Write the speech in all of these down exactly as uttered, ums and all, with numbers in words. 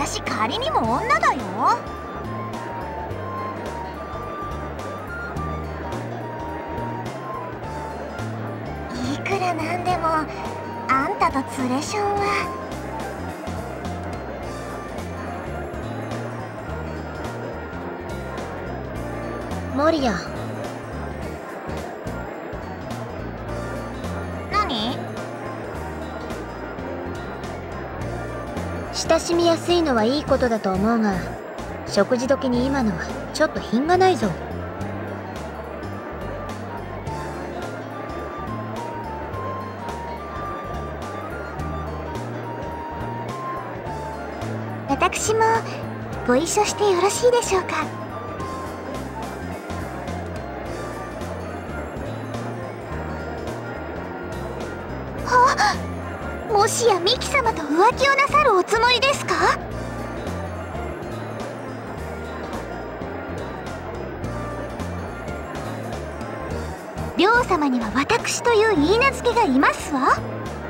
私仮にも女だよ。いくらなんでもあんたとツレションは。 モリア。 何？ 親しみやすいのはいいことだと思うが、食事時に今のはちょっと品がないぞ。 私もご一緒してよろしいでしょうか。もしやミキ様と浮気をなさるおつもりですか？両様には私という許嫁がいますわ。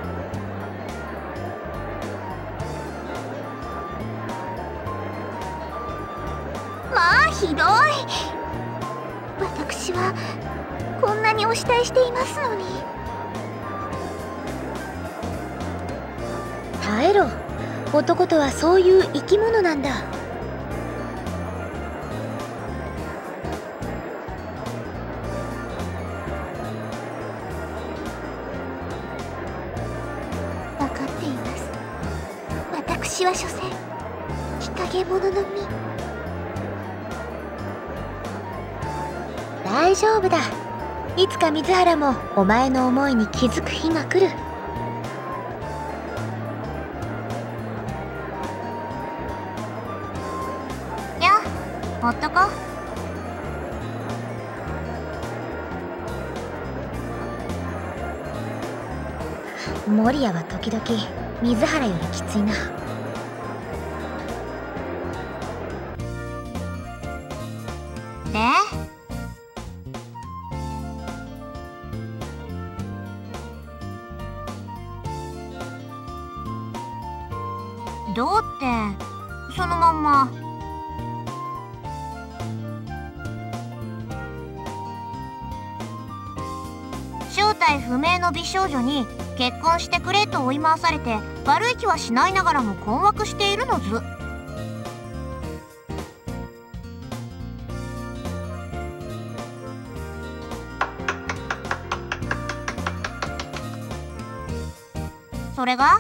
まあひどい。私はこんなにお慕いしていますのに。 耐えろ。男とはそういう生き物なんだ。 分かっています。私は所詮日陰者の身。 大丈夫だ。いつか水原もお前の思いに気づく日が来る。 ほっとこ。 モリアは時々水原よりきついな。 で？どうってそのまんま。正体不明の美少女に結婚してくれと追い回されて悪い気はしないながらも困惑しているのず。それが？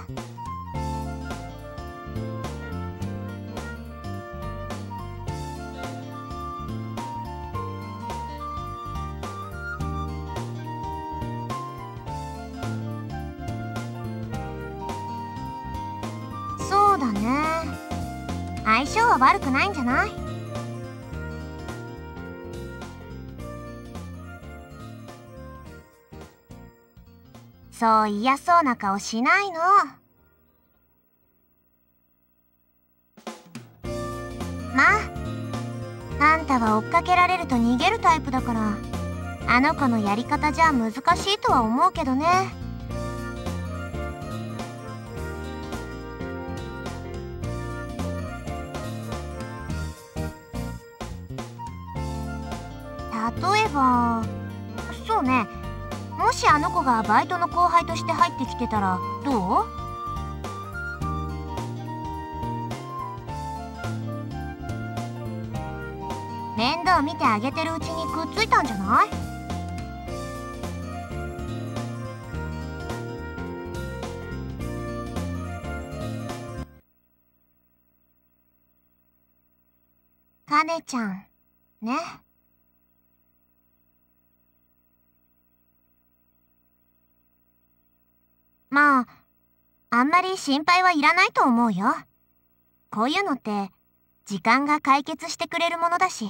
そうだね。相性は悪くないんじゃない？そう嫌そうな顔しないの。まあ、あんたは追っかけられると逃げるタイプだから、あの子のやり方じゃ難しいとは思うけどね。例えば、そうね。もしあの子がバイトの後輩として入ってきてたらどう？面倒見てあげてるうちにくっついたんじゃない？カネちゃんね。まあ、あんまり心配はいらないと思うよ。こういうのって時間が解決してくれるものだし。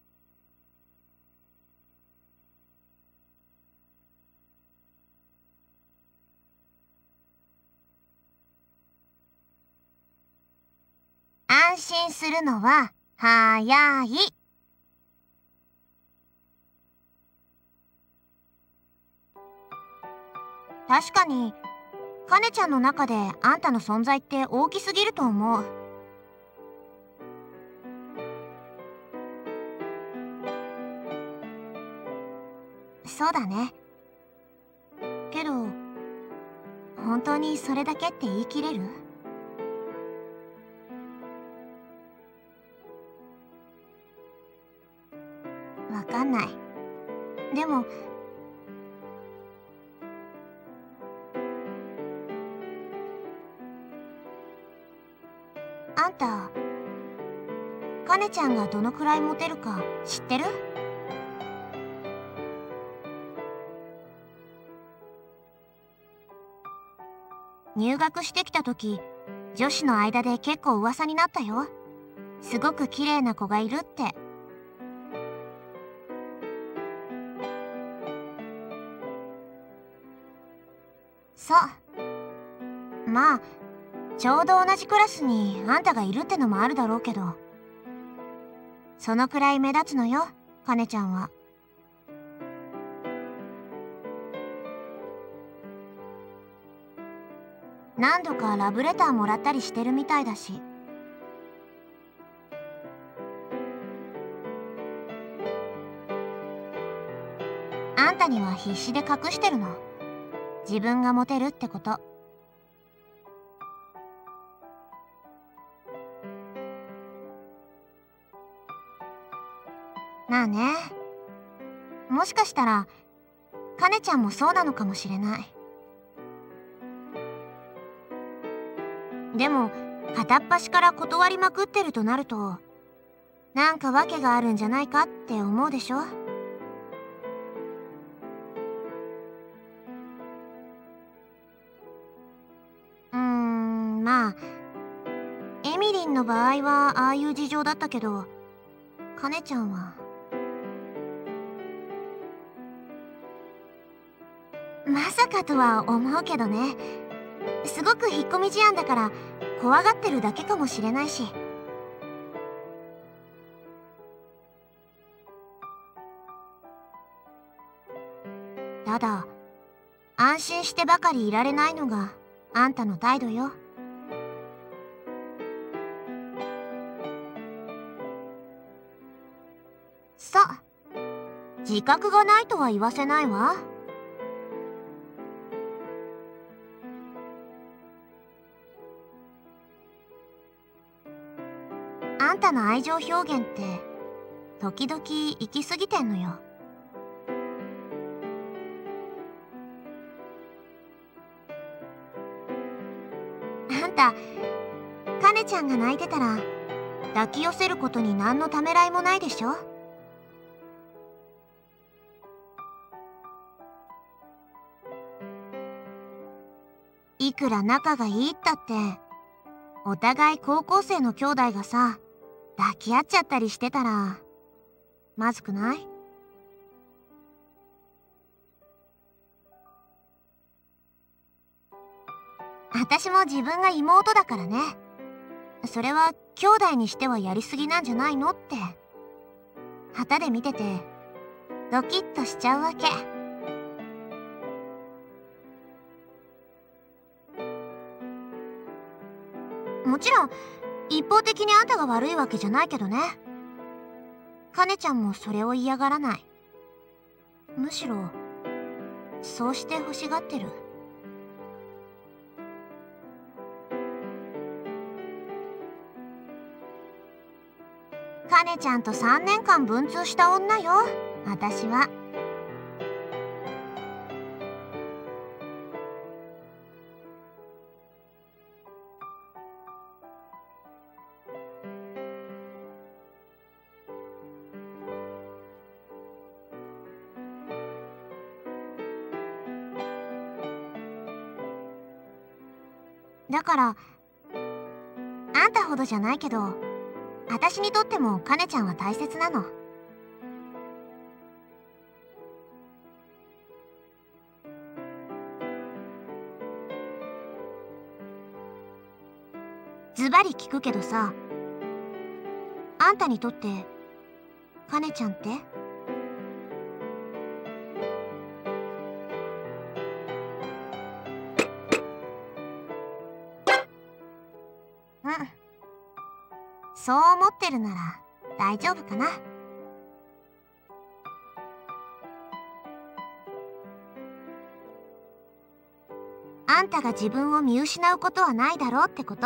安心するのは早い。確かにカネちゃんの中であんたの存在って大きすぎると思う。 そうだね。けど本当にそれだけって言い切れる？わかんない。でもあんた、カネちゃんがどのくらいモテるか知ってる？入学してきた時、女子の間で結構噂になったよ。すごく綺麗な子がいるって。そう。まあちょうど同じクラスにあんたがいるってのもあるだろうけど、そのくらい目立つのよ、カネちゃんは。何度かラブレターもらったりしてるみたいだし。あんたには必死で隠してるの。自分がモテるってこと。まあね。もしかしたらカネちゃんもそうなのかもしれない。でも片っ端から断りまくってるとなると、なんか訳があるんじゃないかって思うでしょ。うーん、まあエミリンの場合はああいう事情だったけど、カネちゃんはまさかとは思うけどね。すごく引っ込み思案だから怖がってるだけかもしれないし。ただ安心してばかりいられないのがあんたの態度よ。さあ、自覚がないとは言わせないわ。あんたの愛情表現って時々行き過ぎてんのよ。あんた、カネちゃんが泣いてたら抱き寄せることに何のためらいもないでしょ。いくら仲がいいったってお互い高校生の兄弟がさ、抱き合っちゃったりしてたらまずくない？私も自分が妹だからね。それは兄弟にしてはやりすぎなんじゃないのって、旗で見ててドキッとしちゃうわけ。もちろん一方的にあんたが悪いわけじゃないけどね。カネちゃんもそれを嫌がらない。むしろそうして欲しがってる。カネちゃんとさんねんかん文通した女よ、私は。だからあんたほどじゃないけど、私にとってもカネちゃんは大切なの。ズバリ聞くけどさ、あんたにとってカネちゃんって？うん、そう思ってるなら大丈夫かな。 んたが自分を見失うことはないだろうってこと。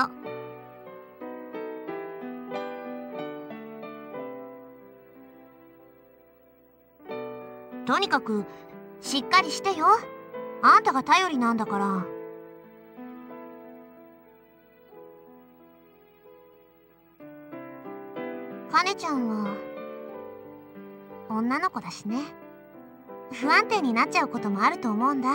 とにかくしっかりしてよ。あんたが頼りなんだから。カネちゃんは女の子だしね。不安定になっちゃうこともあると思うんだ。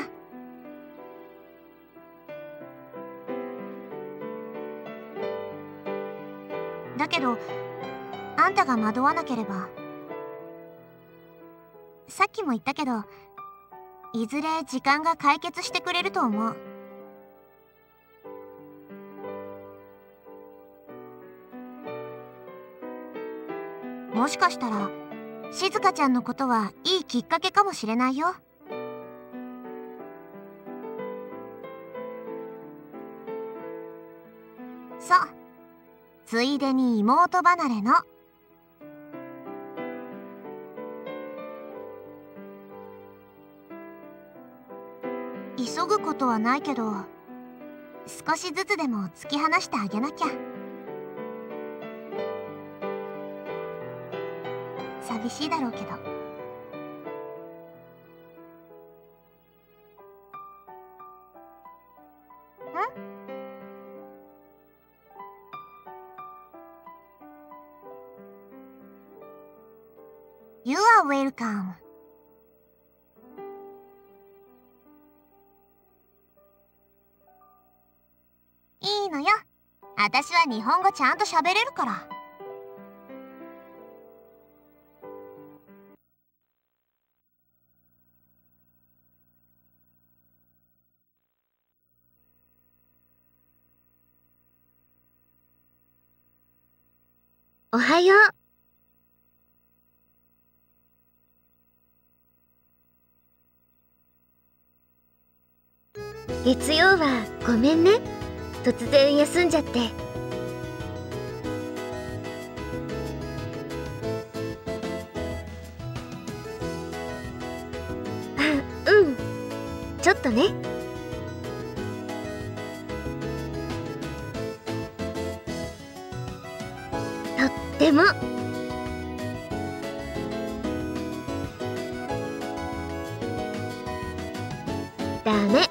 だけどあんたが惑わなければ、さっきも言ったけど、いずれ時間が解決してくれると思う。もしかしたらしずかちゃんのことはいいきっかけかもしれないよ。そう、ついでに妹離れの。急ぐことはないけど、少しずつでも突き放してあげなきゃ。寂しいだろうけど。ん？ You are welcome. いいのよ。私は日本語ちゃんと喋れるから。 おはよう。月曜はごめんね。突然休んじゃって。あ、うん。ちょっとね。とっても。ダメ。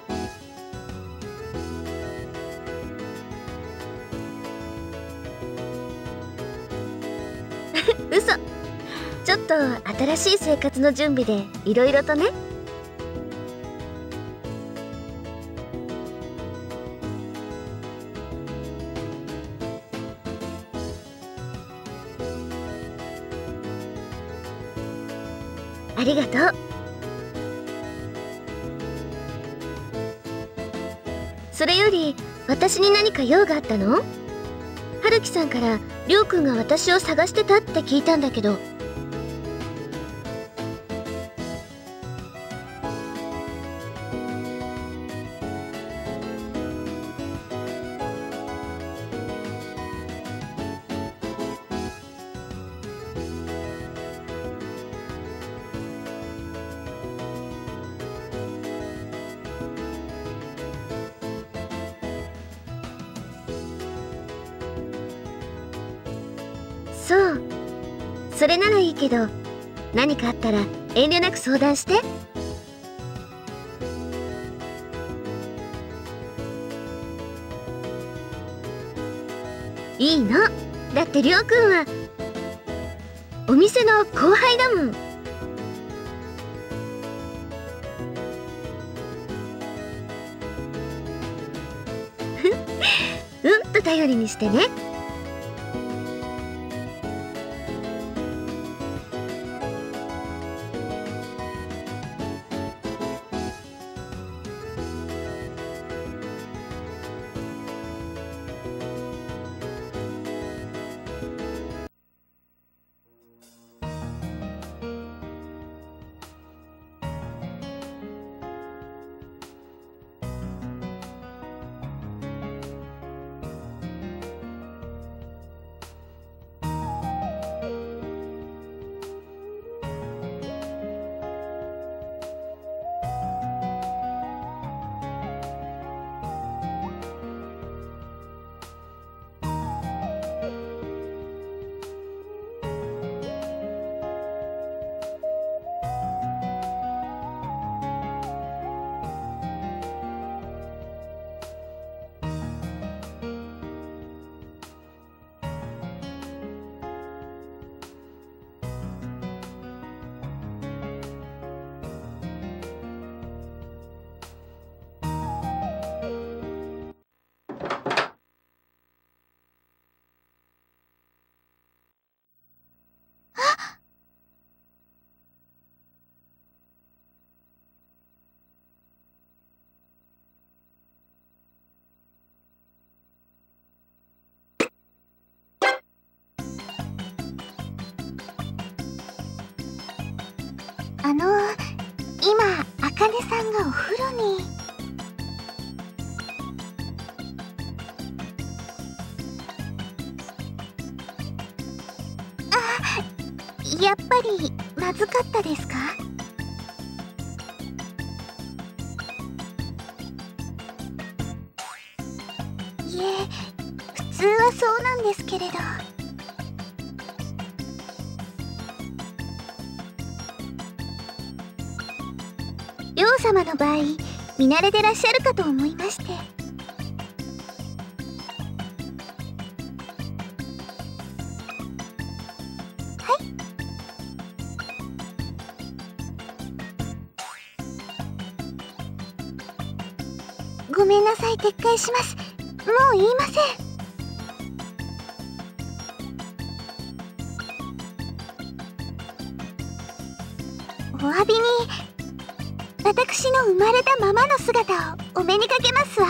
嘘。ちょっと新しい生活の準備でいろいろとね。ありがとう。それより私に何か用があったの？春樹さんからりょうくんが私を探してたって聞いたんだけど。そう、それならいいけど、何かあったら遠慮なく相談して。いいの。だってりょうくんはお店の後輩だもん。うんと頼りにしてね。 あの今あかねさんがお風呂に。あ、やっぱりまずかったですか？いえ、普通はそうなんですけれど。りょう様の場合、見慣れてらっしゃるかと思いまして。はい。ごめんなさい、撤回します。もう言いません。お詫びに、私の生まれたままの姿をお目にかけますわ。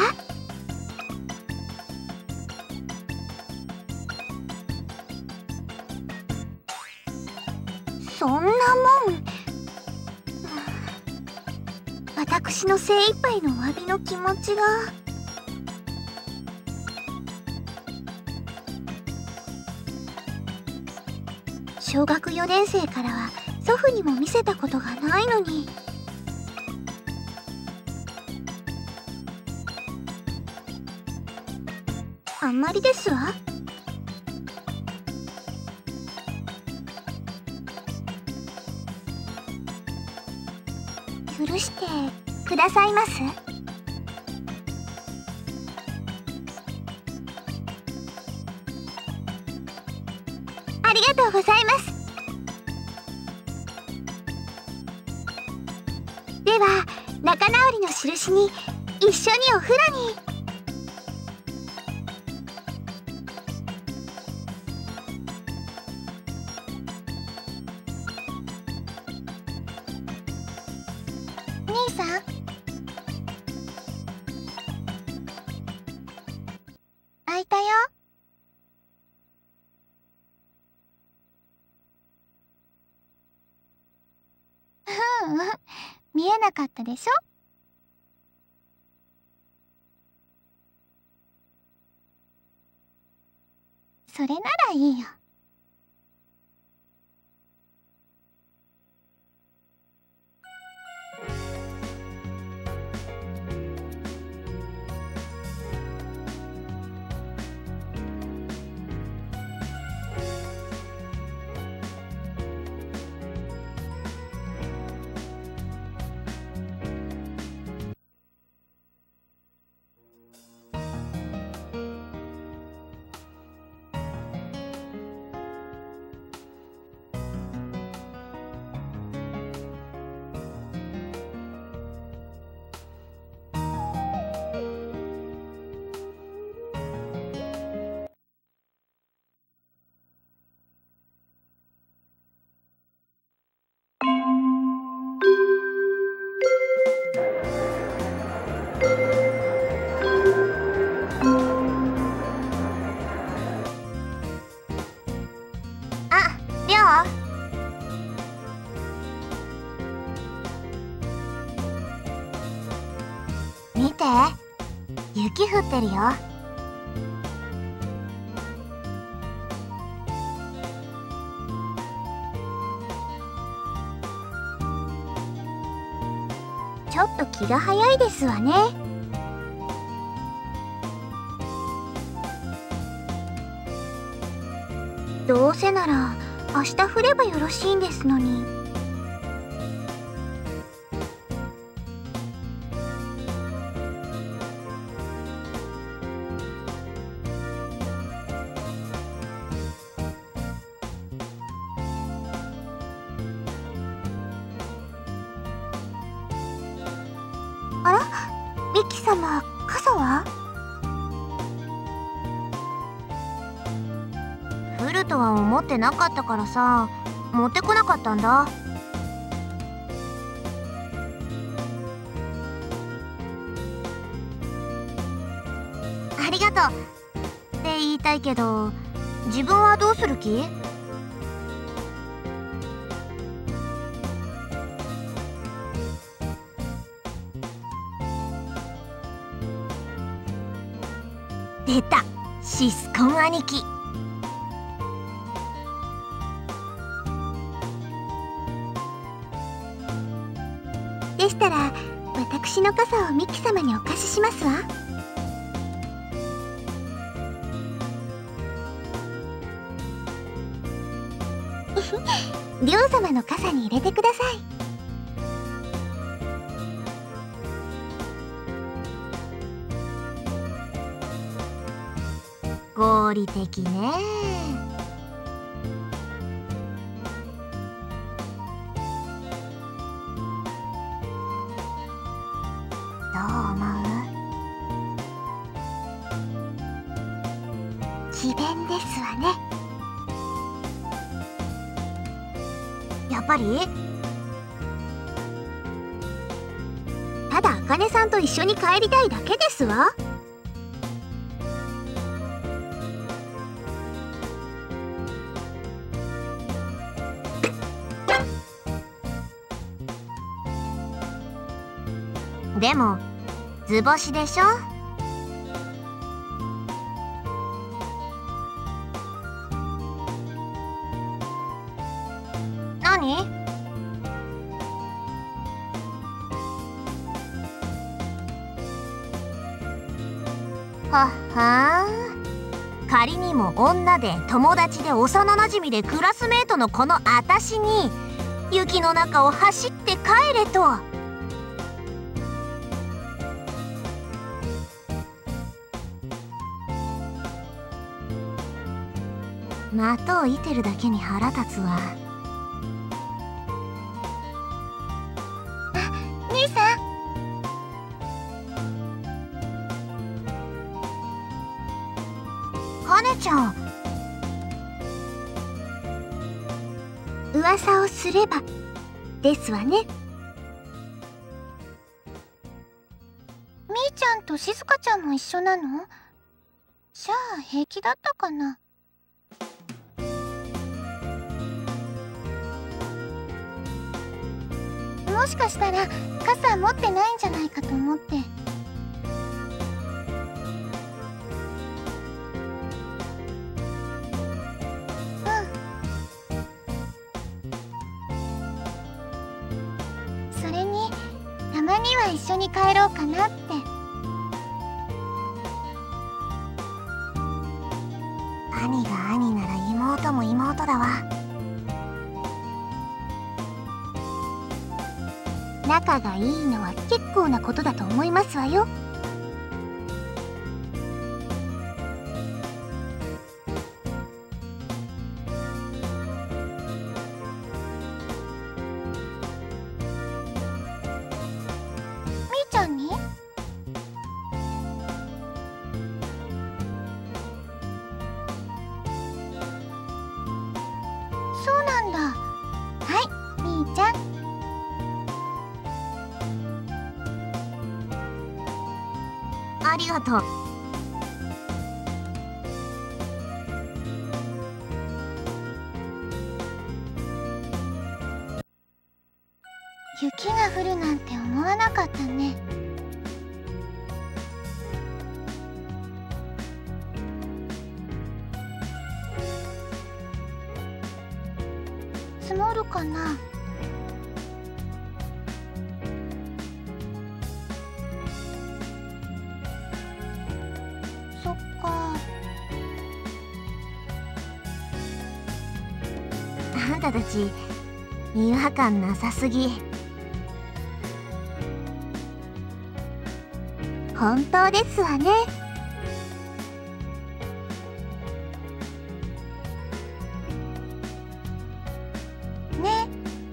そんなもん、私の精一杯のお詫びの気持ちが。小学よねん生からは祖父にも見せたことがないのに。あんまりですわ。許してくださいます？ありがとうございます。では仲直りの印に一緒にお風呂に。兄さん、開いたよ。うんうん、見えなかったでしょ。それならいいよ。あ、りょう。見て、雪降ってるよ。ちょっと気が早いですわね。どうせなら明日降ればよろしいんですのに。あら、ミキ様、傘は？降るとは思ってなかったからさ、持ってこなかったんだ。ありがとうって言いたいけど、自分はどうする気？ 出た、シスコン兄貴。 でしたら私の傘をミキ様にお貸ししますわ。りょう様の傘に入れてください。 合理的ね。どう思う？ 詭弁ですわね。 やっぱり？ ただ茜さんと一緒に帰りたいだけですわ。 でも図星でしょ。何？はっはー。仮にも女で友達で幼なじみでクラスメートのこのあたしに雪の中を走って帰れと。的を射てるだけに腹立つわ。 あ、兄さん。 カネちゃん。 噂をすればですわね。みーちゃんとしずかちゃんも一緒なの？じゃあ平気だったかな。もしかしたら傘持ってないんじゃないかと思って。うん。それにたまには一緒に帰ろうかなって。 兄が兄なら妹も妹だわ。 仲がいいのは結構なことだと思いますわよ。みーちゃんに？そうなんだ。はい、みーちゃん。 ありがとう。 雪が降るなんて思わなかったね。積もるかな。そっか。 あんたたち違和感なさすぎ。 本当ですわね。ね。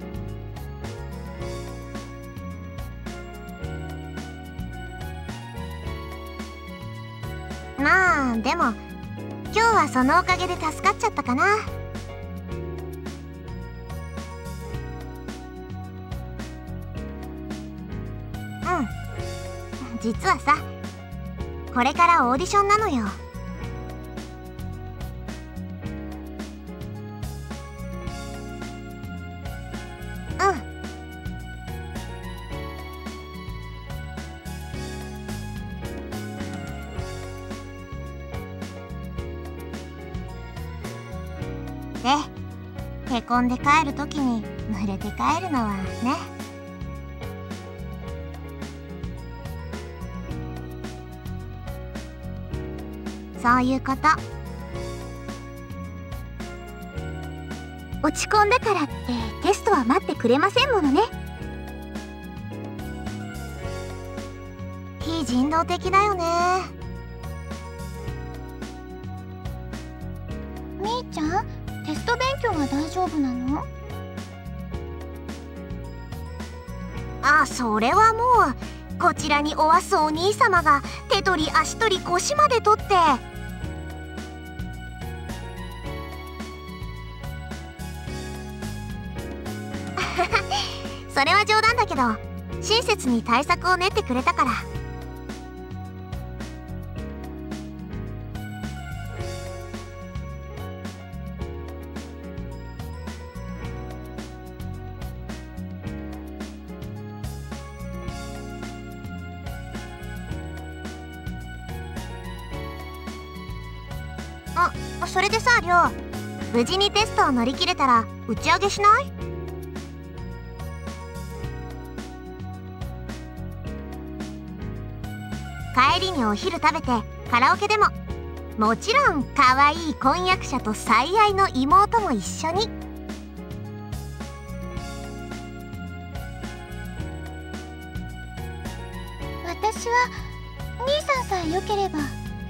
まあでも今日はそのおかげで助かっちゃったかな。うん。実はさ、これからオーディションなのよ。うん。 で、へこんで帰るときに濡れて帰るのはね。そういうこと。 落ち込んだからってテストは待ってくれませんものね。 非人道的だよね。 みーちゃん、テスト勉強は大丈夫なの？ あ、それはもうこちらにおわすお兄様が手取り足取り腰まで取って。それは冗談だけど、親切に対策を練ってくれたから。あ、それでさ、りょう、無事にテストを乗り切れたら打ち上げしない？帰りにお昼食べてカラオケでも、もちろん可愛い婚約者と最愛の妹も一緒に。 私は兄さんさえ良ければ。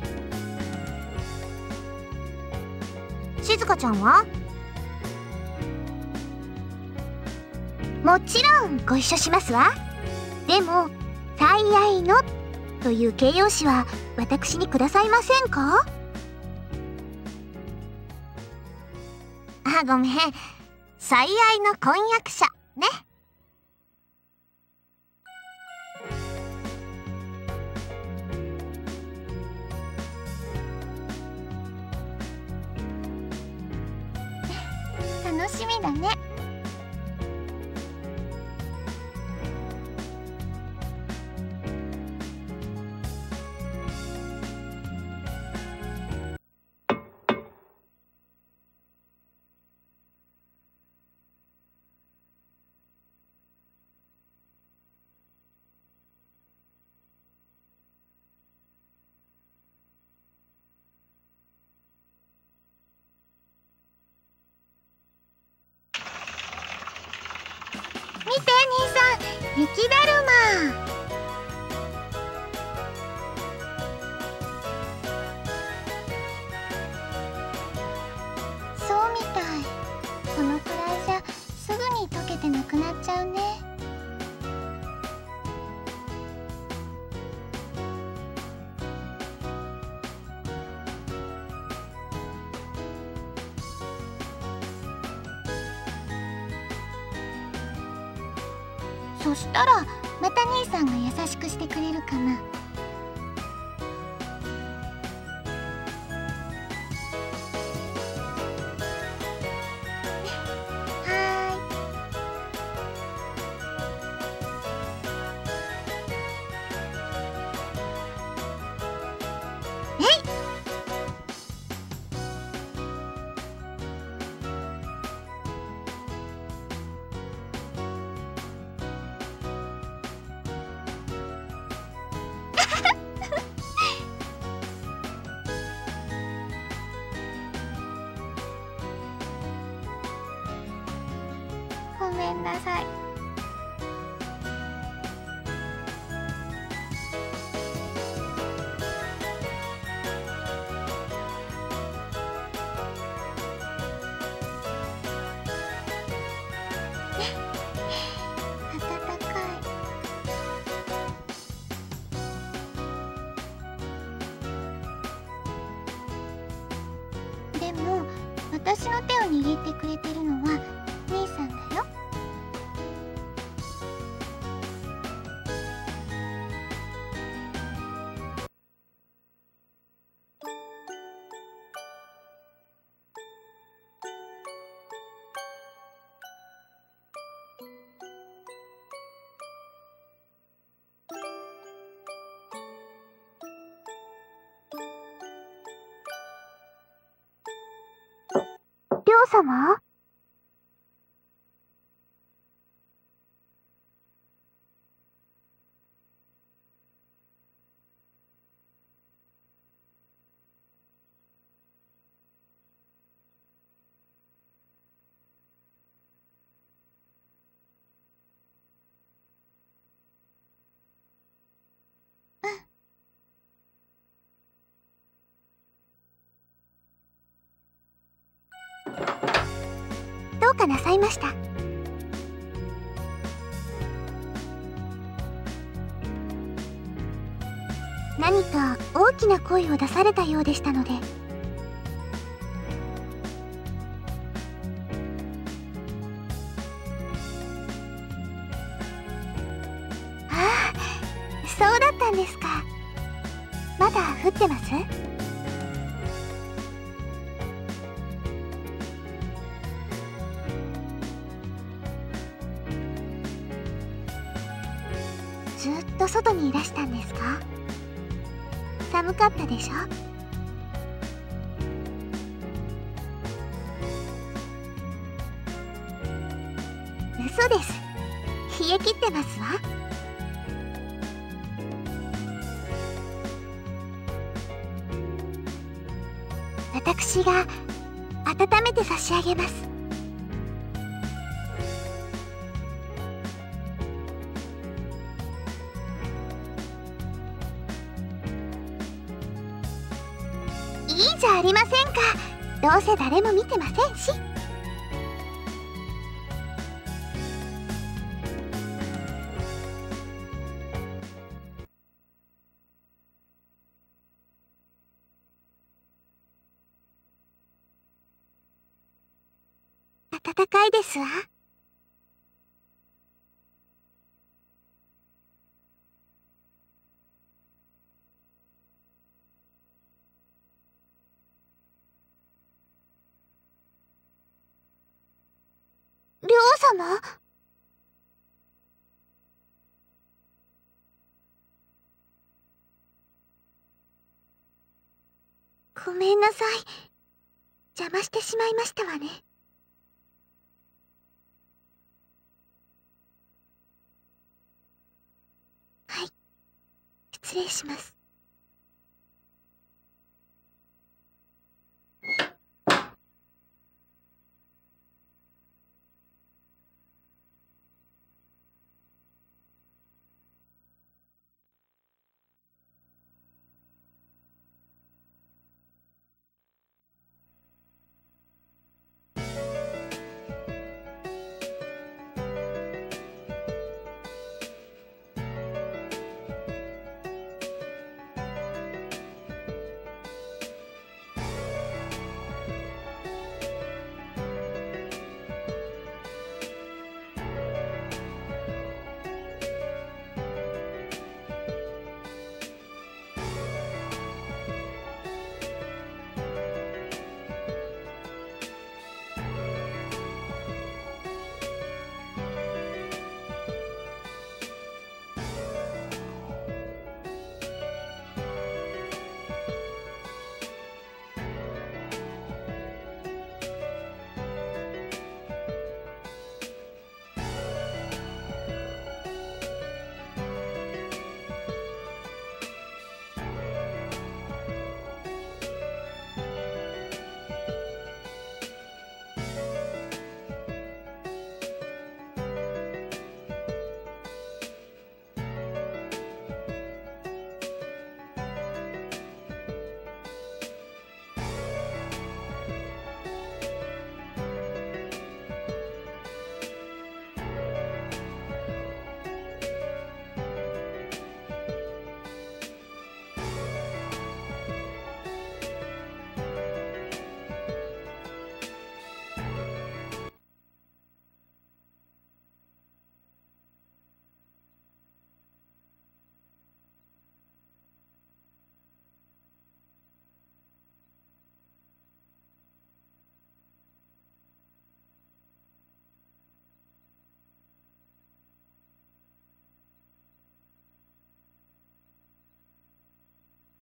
しずかちゃんは？ もちろんご一緒しますわ。でも最愛のという形容詞は私にくださいませんか？ あ、ごめん。最愛の婚約者ね。 楽しみだね。見て兄さん、雪だるま。そうみたい。このくらいじゃすぐに溶けてなくなっちゃうね。そしたらまた兄さんが優しくしてくれるかな。はーい。えい。ごめんなさい。暖かい。でも私の手を握ってくれてるのは兄さんだよ。りょ王様？どうかなさいました？何か大きな声を出されたようでしたので。ああ、そうだったんですか。まだ降ってます？ずっと外にいらしたんですか？寒かったでしょ？嘘です。冷え切ってますわ。私が温めて差し上げます。いいじゃありませんか。どうせ誰も見てませんし。暖かいですわ。りょう様？ごめんなさい。邪魔してしまいましたわね。はい、失礼します。